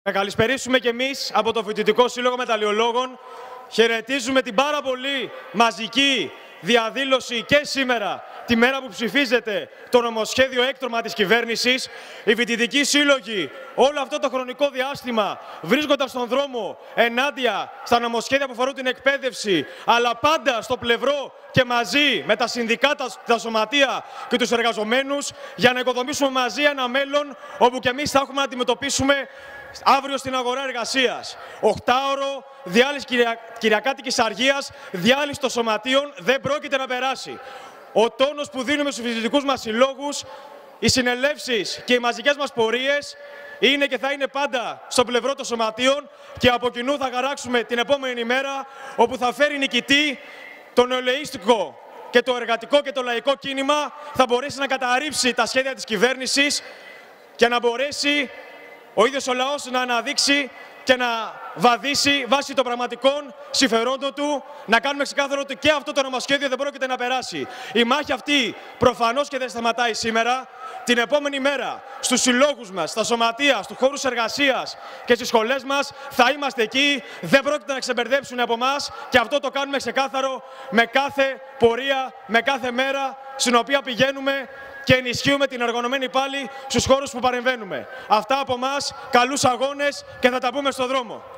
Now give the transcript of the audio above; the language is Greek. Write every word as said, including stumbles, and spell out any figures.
Να καλησπερίσουμε κι εμείς από το Φοιτητικό Σύλλογο Μεταλλιολόγων. Χαιρετίζουμε την πάρα πολύ μαζική διαδήλωση και σήμερα, τη μέρα που ψηφίζεται το νομοσχέδιο έκτρωμα της κυβέρνησης. Οι φοιτητικοί σύλλογοι όλο αυτό το χρονικό διάστημα βρίσκονταν στον δρόμο ενάντια στα νομοσχέδια που αφορούν την εκπαίδευση, αλλά πάντα στο πλευρό και μαζί με τα συνδικάτα, τα σωματεία και τους εργαζομένους, για να οικοδομήσουμε μαζί ένα μέλλον όπου και εμείς θα έχουμε να αντιμετωπίσουμε αύριο στην αγορά εργασίας. Οχτάωρο, διάλυση κυρια... κυριακάτικης αργίας, διάλυση των σωματείων δεν πρόκειται να περάσει. Ο τόνος που δίνουμε στους φοιτητικούς μας συλλόγους, οι συνελεύσεις και οι μαζικές μας πορείες είναι και θα είναι πάντα στο πλευρό των σωματείων, και από κοινού θα χαράξουμε την επόμενη ημέρα, όπου θα φέρει νικητή το νεολαίστικο και το εργατικό και το λαϊκό κίνημα, θα μπορέσει να καταρρύψει τα σχέδια της κυβέρνησης και να μπορέσει ο ίδιος ο λαός να αναδείξει και να βαδίσει βάσει των πραγματικών συμφερόντων του, να κάνουμε ξεκάθαρο ότι και αυτό το νομοσχέδιο δεν πρόκειται να περάσει. Η μάχη αυτή προφανώς και δεν σταματάει σήμερα. Την επόμενη μέρα στους συλλόγους μας, στα σωματεία, στους χώρους εργασίας και στις σχολές μας θα είμαστε εκεί. Δεν πρόκειται να ξεμπερδέψουν από εμάς, και αυτό το κάνουμε ξεκάθαρο με κάθε πορεία, με κάθε μέρα στην οποία πηγαίνουμε και ενισχύουμε την οργανωμένη πάλι στους χώρους που παρεμβαίνουμε. Αυτά από εμάς, καλούς αγώνες, και θα τα πούμε στον δρόμο.